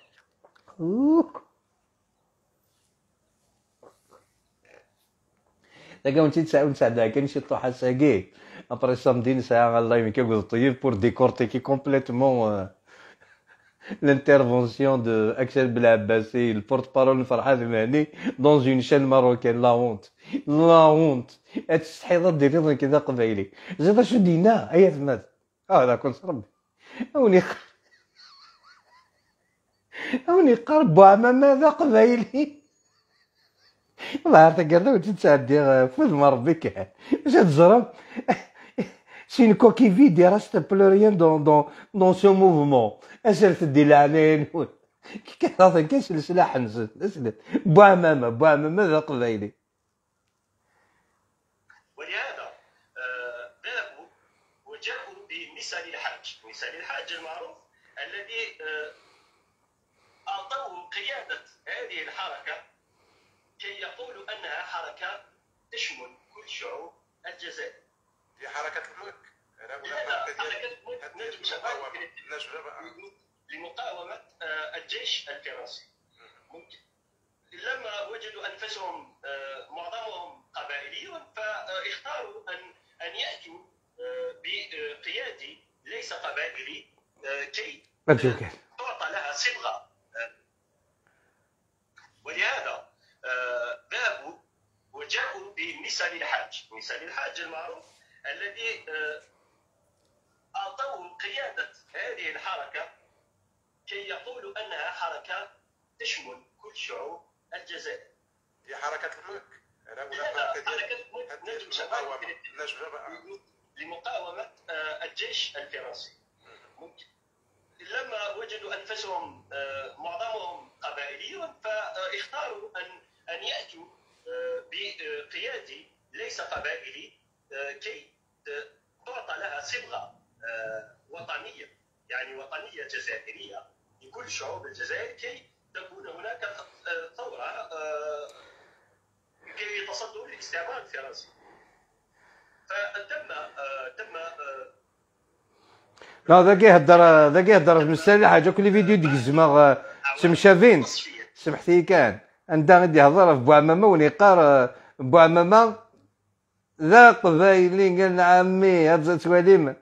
D'accord, on dit ça, on s'adapte. Quand je suis fatigué, après samedi, ça Allah me dit pour décortiquer complètement l'intervention de Axel Blabassi, le porte-parole de Farhad Mani, dans une chaîne marocaine. La honte, la honte. Et c'est ça de dire que c'est قبيلي. Je vais te dire non, أي ثمات. d'accord, c'est ربي. أوني قرب وعمام ذا قبيلي. والله عرفتك قرده وتتسعدي فوز مربك واش تزرب سي une coquille vide il reste plus rien dans ce mouvement اسال تدي العنين كي كتعطي كاش السلاح نسلت بوعمامة ذا قبيلي ولهذا ذهبوا وجاءوا بمثال الحاج المعروف الذي أعطوه قيادة هذه الحركة كي يقولوا أنها حركة تشمل كل شعوب الجزائر. هي حركة الملك. لمقاومة الجيش الفرنسي. ممكن. لما وجدوا أنفسهم معظمهم قبائليون فاختاروا أن يأتوا بقيادي ليس قبائلي كي تعطى لها صبغة. ولهذا ذهبوا وجاءوا بمثال الحاج المعروف الذي أعطوه قيادة هذه الحركة كي يقولوا أنها حركة تشمل كل شعوب الجزائر. هي حركة الملك. لمقاومة الجيش الفرنسي. ممكن. لما وجدوا أنفسهم معظمهم قبائليون فاختاروا أن يأتوا بقيادي ليس قبائلي كي تعطى لها صبغة وطنية يعني وطنية جزائرية لكل شعوب الجزائر كي تكون هناك ثورة كي يتصدوا للاستعمار الفرنسي. فتم لا ذاك يهدر مسالي حاجه كل فيديو ديك الزما تمشافين سمحتي كان عندها غادي يهضر في بوعمامه ونقار بوعمامه ذا قبايلي قال عمي هاد تواليم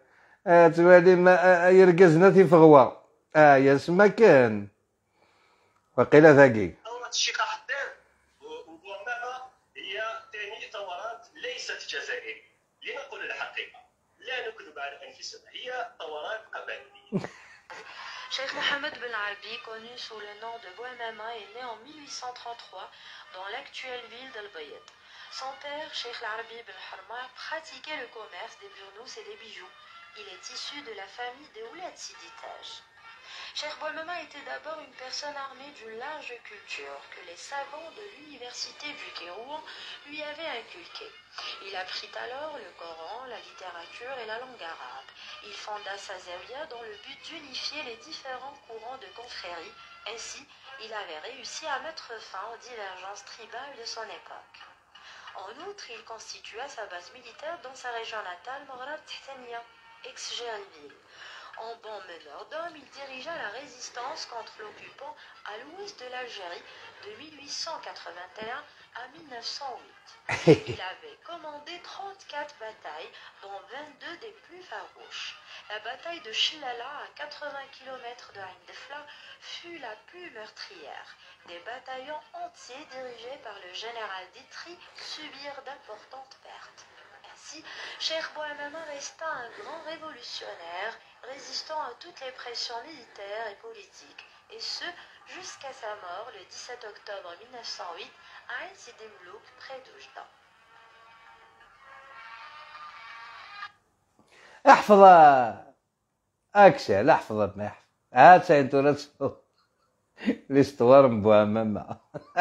يرقزنا في فغوا يا سما كان وقيل ذاكي ثورة الشيخ حداد وبوعمامه هي ثاني ثورات ليست جزائرية. لنقول الحقيقة لا نكذب على أنفسنا هي ثورات قبائلية. Cheikh Mohammed Ben Arabi, connu sous le nom de Bouamama, est né en 1833 dans l'actuelle ville d'Al-Bayt. Son père, Cheikh Arabi Ben Harma, pratiquait le commerce des burnous et des bijoux. Il est issu de la famille des Oulad Siditaj. Cheikh Bouamama était d'abord une personne armée d'une large culture que les savants de l'université du Kérouan lui avaient inculquée. Il apprit alors le Coran, la littérature et la langue arabe. Il fonda sa zawiya dans le but d'unifier les différents courants de confrérie. Ainsi, il avait réussi à mettre fin aux divergences tribales de son époque. En outre, il constitua sa base militaire dans sa région natale, Morad Thtania, ex-Gériville. En bon meneur d'hommes, il dirigea la résistance contre l'occupant à l'ouest de l'Algérie de 1881 à 1908. Il avait commandé 34 batailles, dont 22 des plus farouches. La bataille de Chilala, à 80 km de Ain Defla, fut la plus meurtrière. Des bataillons entiers dirigés par le général Ditry subirent d'importantes pertes. Ainsi, Cheikh Bouamama resta un grand révolutionnaire, résistant à toutes les pressions militaires et politiques, et ce, jusqu'à sa mort le 17 octobre 1908 à Ain Sidi Mlouk, près d'Oujda. احفظها اكسل احفظ ما يحفظ هات ساينتو l'histoire Bouamama.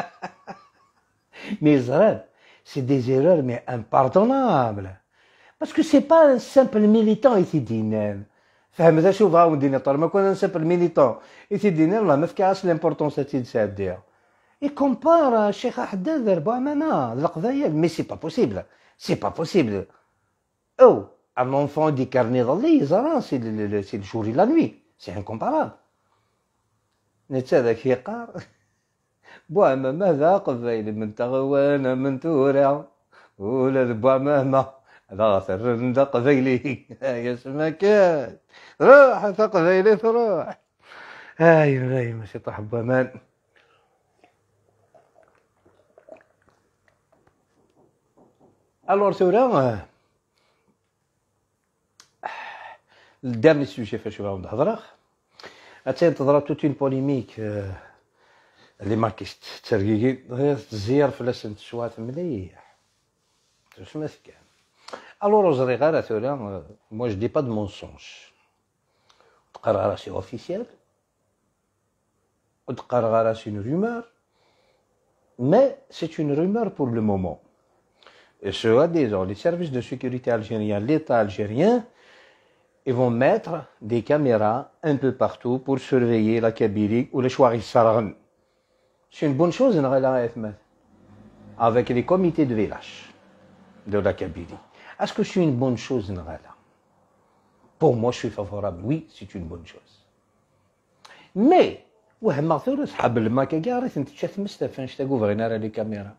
Mais c'est des erreurs mais impardonnables. Parce que c'est pas un simple militant يتيدينان. فهمت شوف ها ودينا طال ما كنا simple militant يتيدينان والله ما فكاش l'importance تاع Il compare Cheikh Haddad Bouamama القضايا mais c'est pas possible. C'est pas possible. Oh, un enfant du carnet d'Ali, c'est le jour et la nuit. C'est incomparable. نتذاك يقار بوعمامة ذا قبيل من تغوانا من تورع ولاد بوعمامة ذا ثرن ذا قبيلي يا سمكات روح ذا قبيلي تروح هاي ماشي طاح بوامان. Alors ثورة الدرني سوجي فاش غادي نهضر تنتظر toute une polémique اللي ما كاينش ترقيقي غير تزير فلاش نتشوات مليح تسمى كان. الوغ جري غير ثورة moi je dis pas de mensonge. تقرا راسي اوفيسيال وتقرا راسي une rumeur mais c'est une rumeur pour le moment. Et soi-disant les services de sécurité algériens, l'État algérien, ils vont mettre des caméras un peu partout pour surveiller la Kabylie ou les Chouaris Saraghan. C'est une bonne chose, avec les comités de village de la Kabylie. Est-ce que c'est une bonne chose? Pour moi, je suis favorable. Oui, c'est une bonne chose. Mais, les caméras.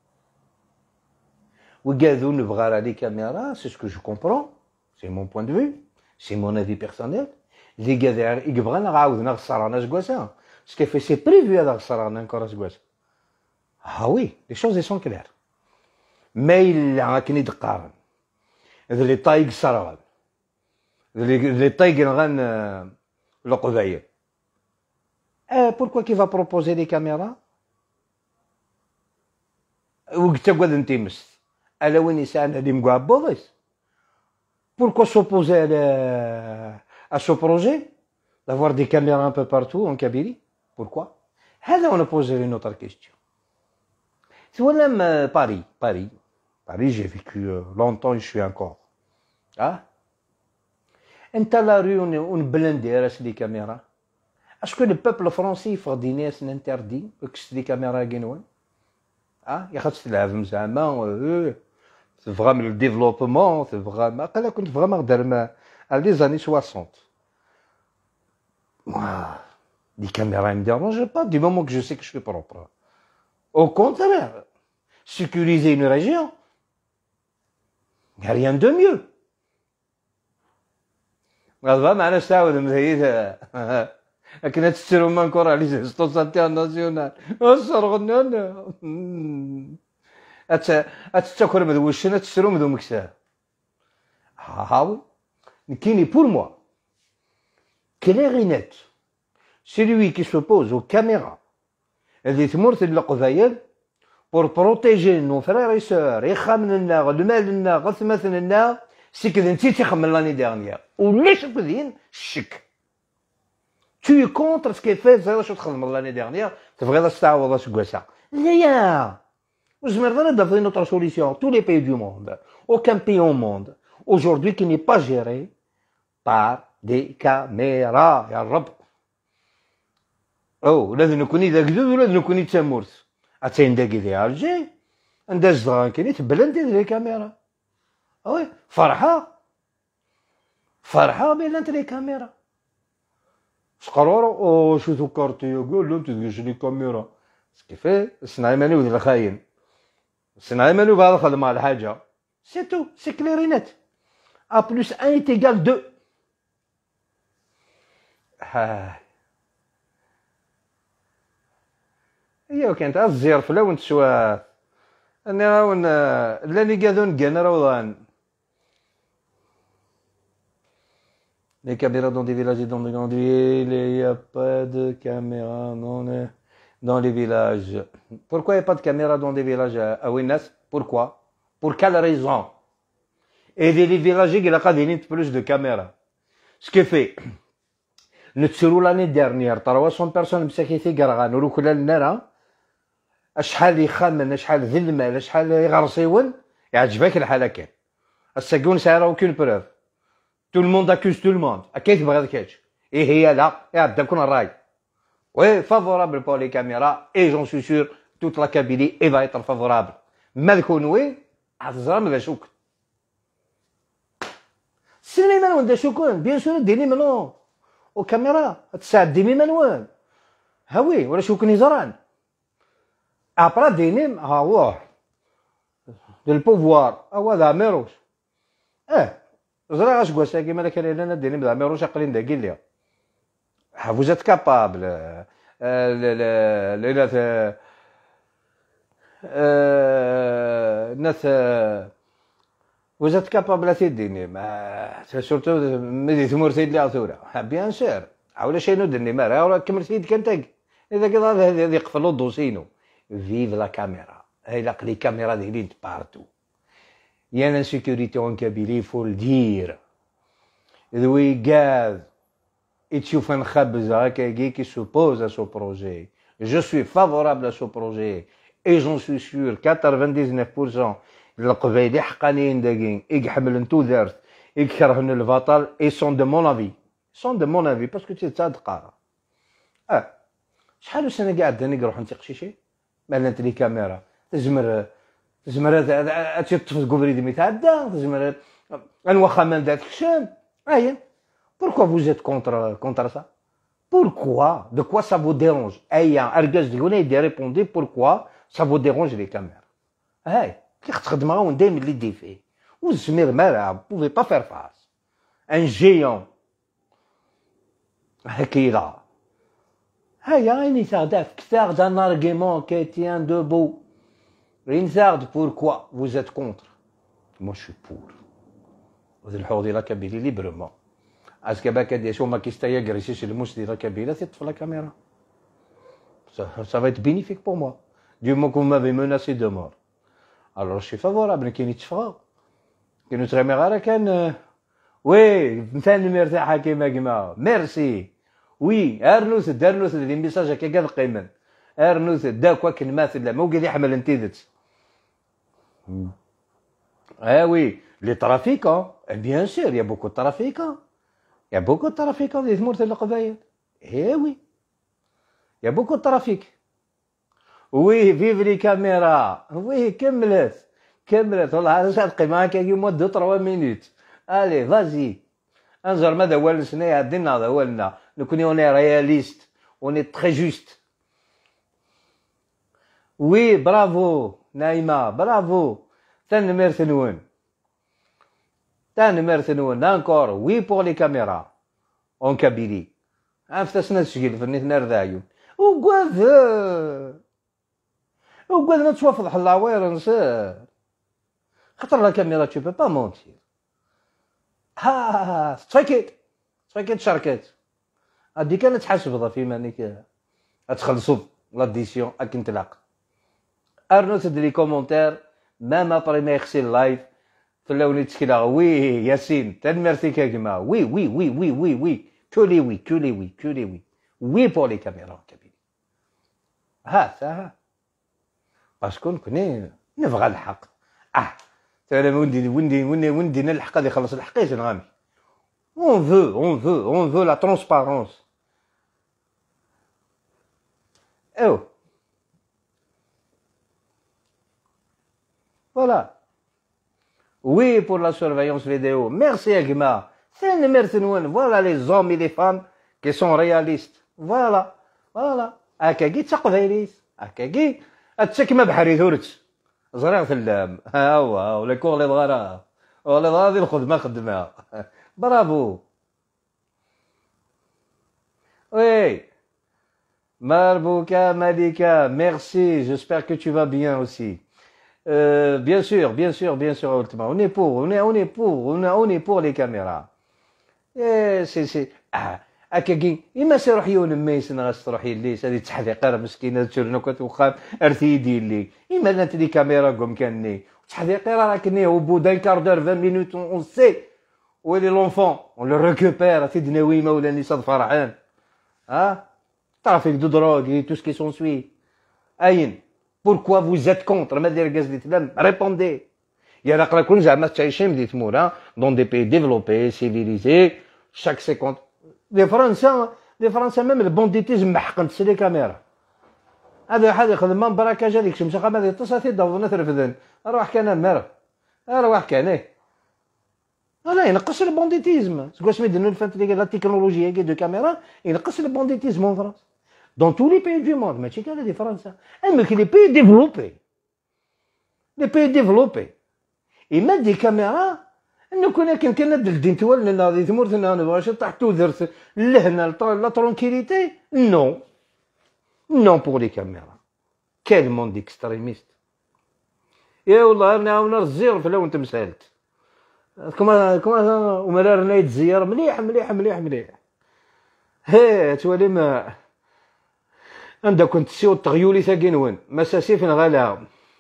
C'est ce que je comprends. C'est mon point de vue. C'est mon avis personnel. Les gars, ils veulent ce qui fait, c'est prévu à encore. Ah oui, les choses sont claires. Mais il y a un qui n'est pas les tailles sarral. Les tailles le qadaïr. Pourquoi qu'il va proposer des caméras? Ou que tu as dit elle est pourquoi s'opposer à ce projet d'avoir des caméras un peu partout en Kabylie? Pourquoi? Là, on a posé une autre question. C'est même Paris, j'ai vécu longtemps et je suis encore. Ah? Dans la rue, on blindé les caméras. Est-ce que le peuple français fait des nez interdits que des caméras guénois? Ah? Il y a des caméras c'est vraiment le développement, c'est vraiment... كنت vraiment dans les années 60. Moi, les caméras ne me dérangent pas du moment que je sais que je suis propre. Au contraire, sécuriser une région, il n'y a rien de mieux. معنا ساود مزيد كنا تشتروا من كره لي ستوس انترناسيونال الصرغنان أتذكر مدوشنا تشتروا مدو مكساه هاوي كيني pour moi clair et net celui qui s'oppose aux caméras اللي تمرثل القضايا pour protéger nos frères et sœurs يخمن لنا المال لنا غثمث لنا سي كذا انت تخمن l'année dernière وليش كذين الشك tu es contre ce qui est fait زي شو تخدم l'année dernière تبغي تستعوض سكواسا لا d'avoir une autre solution. Tous les pays du monde, aucun pays au monde, aujourd'hui qui n'est pas géré par des caméras. Ya Rab. Oh, لازم نكون يدقدو ولازم نكون يتسمرت. أتين داقي ذي ألجي، عند الزغان كني تبلندي ذي كاميرا. أوي، فرحة بين أنت لي كاميرا. شقرور شو ذكرتي يقول له تدقش لي كاميرا كيفاه الصناعي ماني ودي الخاين الصناعي ماني بهذا خدمة على حاجة سي تو سي كليرينات ا بلس 1 تيغال 2 هاي هي كانت الزير فلا وانت شوا انا راون لاني قاذون كان روضان les caméras dans des villages et dans des grandes villes, il n'y a pas de caméras dans les villages. Pourquoi il n'y a pas de caméras dans des villages à Ouinas? Pourquoi? Pour quelle raison? Et les villages, il y a plus de caméras. Ce qui fait, nous l'année dernière, 300 personnes مساكيتي قرغان ولو كل النار اشحال يخمن اشحال ذي المال اشحال يغرسيون يعجبك الحالة كان الساقون سايرة aucune preuve. Tout le monde accuse tout le monde. كيف تبغى ذاك et هي لا يعبد كون الراي. Oui, favorable pour les caméras et j'en suis sûr toute la Kabylie va être favorable. ما تكون وين عتزرى ماذا شوك. سيني منون دا شوكون بيان سور ديني منو وكاميرا تساعد ديمي منون هاوي ولا شوكن يزران ابرا دينيم ها هو دو البوفوار هو ذا ميروش زرا اش كواسا كيما لا كان لنا دينيم ذا ميروش قليل دا كيليا vous êtes capable vous êtes capable تديني ما سورتو ملي ثمور سيد لي عثوره بيان سير ولا شي ندني ما ولا كمل سيد كنتك اذا كذا هذا يقفلوا دوسينو فيف لا كاميرا هاي لا لي كاميرا ديالين بارتو يا لا سيكوريتي اون كابيلي فول دير ذوي غاز تشوف نخبز هكا كي سوبوز ا سو بروجي جو سوي فافورابل ا سو بروجي اي جون سوي سور 99% القبايلي حقانيين داكين يحملن تو دارت يكرهن البطل اي سون دو مون افي سون دو مون افي باسكو تي تصادق شحال سنه قاعد انا نروح نتقشيشي مالنت لي كاميرا تزمر تفزقوا بريد ميتعدى تزمر انواخا من داك الشام ايا pourquoi vous êtes contre ça pourquoi de quoi ça vous dérange ايا ارجاز ديونا يدي ريبوندي pourquoi ça vous dérange les caméras هاي كي تخدمها وندايم اللي دي فيه والزمير مالها بوفي با فير فاس ان جيون هكيلا هيا اني تاخد كثار دان ارغيمون كي تيان دوبو رينزارد pourquoi vous êtes contre moi je suis pour وذي الحوض لا كابيلي ليبرمون اسكا باك دي شو ما كيستايا كريسيش المسدي لا كابيلا تطفى لا كاميرا ça va être bénéfique pour moi du moment que vous m'avez menacé de mort. Alors je suis favorable كاين يتفرغ كاين يتغمر راه كان وي مثال مرتاحه كيما ميرسي وي ارنوس دارنوس دي ميساج هكا كاع قيمن ارنوس داك وكن ماثل ما وقال يحمل انتيدت وي لي ترافيك بيان سور يا بوكو ترافيك يا بوكو ترافيك دي ثمورت القبايل وي يا بوكو ترافيك وي فيف لي كاميرا وي كملت والله صدقي معاك يوم 2-3 مينوت الي فازي انظر ماذا وال سنه عندنا هذا والنا نكون اوني رياليست اوني تري جوست وي برافو نايمه برافو تنمرثنون انكور وي بور لي كاميرا اون كابيلي عرفتنا تسجيل في نيت نردايو وقال ما توافض الله نسير خاطر لا كاميرا tu peux pas mentir تفكيت شركات هادي كانت تحاسب في مانيك تخلصوا لا ديسيون اك نتلاق ارنو تدري كومونتير مام ابري ما يغسل لايف فلاوني تشكيلا وي ياسين تنمرتي كاكما وي كولي وي بور لي كاميرا كبير ها باسكو نكوني نبغى الحق انا وندي الحق اللي يخلص الحقيقه نغامي on veut la transparence voilà oui pour la surveillance vidéo merci Agma c'est une merci voilà les hommes et les femmes qui sont réalistes. Voilà. Voilà. هكاكي تقبايليس. هكاكي التكمة بحري ثورت. زرع ثلام. ها هو ولا كور اللي بغا ولا غادي الخدمة خدمة. برافو. Oui. Marbuka Malika, merci. J'espère que tu vas bien aussi. Bien sûr, Ultima. On est pour les caméras. C'est. هكاكي إما سيروح يونميس ناس تروح يليس هذه تحذيقة مسكينة تشرنوكات وخام أرثي ديلي إما أنت دي كاميرا قوم كاني تحذيقة راكني au bout d'un quart d'heure 20 minutes on sait où est l'enfant on le récupère تدنا ويما ولا نساد فرحان ها trafic de drogue et tout ce qui s'ensuit أين pourquoi vous êtes contre ما دير قصدي تلام répondez يا راك راكم زعما تعيشين بدي تمورا dans des pays développés civilisés chaque seconde دي فرنسا ميم البونديتيزم محقن تسلي كاميرا هذا حد يخدم من براكاج هذيك شمسه قام هذه تصاتي دورنا ترفدن روح كان مر روح كان انا ينقص البونديتيزم سكوا سميت انه الفانت لا تكنولوجيا كي دو كاميرا ينقص البونديتيزم en France dans tous les pays du monde ماشي كان دي فرنسا اما كي لي بي ديفلوبي اما دي كاميرا انه كان الدين تولنا هذه ثمورتنا انا باش طاحتو درت لهنا لا ترونكيليتي نو بور لي كاميرا كال موند اكستريميست يا والله نعاون الزير في لون تمثالت كما ومرار نايت زيار مليح ها تولي ما عندك كنت سيو التغيولي ثاقين وين مساسي فين غالا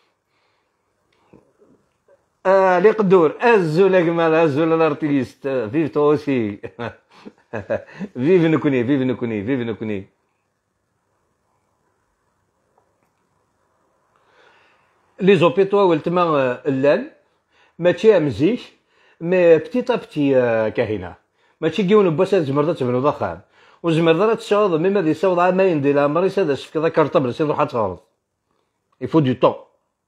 لي قدور ازول اجمل ازول الارتيست فيف تو اوسي فيف نكوني لي زوبيتوا ولتما اللان ماشي مزيك مي بتيتا بتي كاهنه ماشي كيون باش زمرده تبنو ضخام وزمرده تشاوض مما دي ساوض عامين دي لا مريس هذا شف كذا كارطبل سي روح تغلط يفو دو طون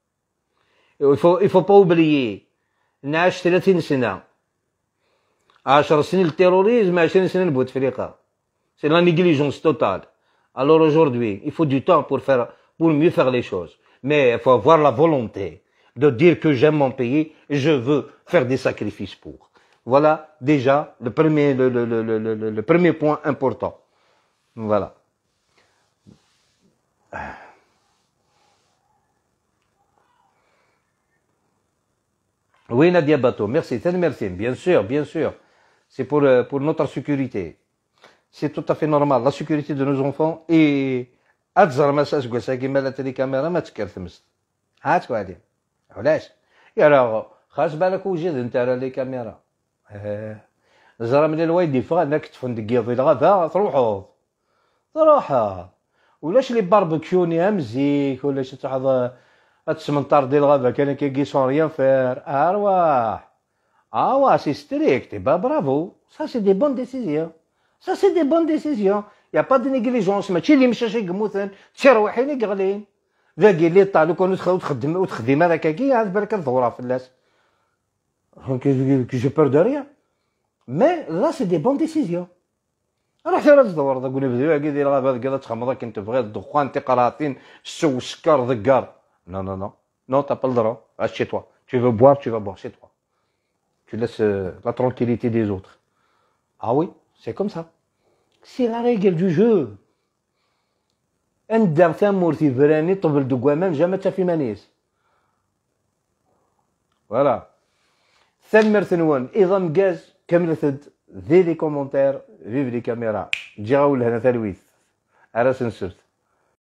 il faut pas oublier نعاش 30 سنة 10 سنين التيروريزم 20 سنة البوتفليقة c'est la négligence totale alors aujourd'hui il faut du temps pour mieux faire les choses mais il faut avoir la volonté de dire que j'aime mon pays et je veux faire des sacrifices pour voilà déjà le premier point important voilà Oui, Nadia Bato, merci, merci, bien sûr. C'est pour notre sécurité. C'est tout à fait normal, la sécurité de nos enfants et أتزر مساس قوسا كيما لا تلي كاميرا ما تكرثمست هات وادي علاش يا راه خاص بالك وجد انت راه لي كاميرا زرا من الوايد يفغى انك تفندق يضي الغابة تروح ولاش لي باربيكيوني مزيك ولا شي تحضر التسمنطار ديال الغابة كان كي سون ريان فير سي ستريكت برافو سا سي دي بون ديسيزيون يا با دي نيغليجونس ماشي اللي مشى شي قموثن تروحين يقغلين ذاكي اللي طالو كانوا تخدم هذاك كي عاد بالك الظهور في الناس كي جو بور دو ريان مي لا سي دي بون ديسيزيون رحت راه تدور تقول لي بديو كي دير الغابة كذا تخمض كنت تبغي الدخان تقراطين السو السكر ذكار Non, t'as pas le droit. Reste chez toi. Tu veux boire chez toi. Tu laisses la tranquillité des autres. Ah oui, c'est comme ça. C'est la règle du jeu. أنت ثمورتي فراني طبل دقوامان جامع في منيس. Voilà. ثمر ثنوان إذا مقاز كملت ذي لي كومنتير فيف لي كاميرا جاو لهنا ثلويث. أرا سنسرت.